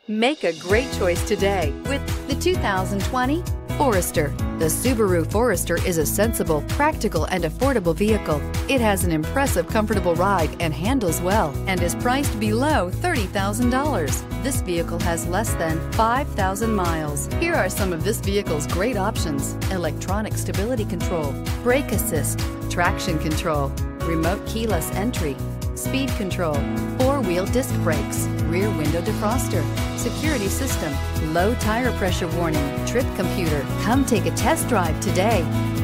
Make a great choice today with the 2020 Forester. The Subaru Forester is a sensible, practical, and affordable vehicle. It has an impressive, comfortable ride and handles well and is priced below $30,000. This vehicle has less than 5,000 miles. Here are some of this vehicle's great options: electronic stability control, brake assist, traction control, remote keyless entry, speed control, four-wheel disc brakes, rear window defroster, security system, low tire pressure warning, trip computer. Come take a test drive today.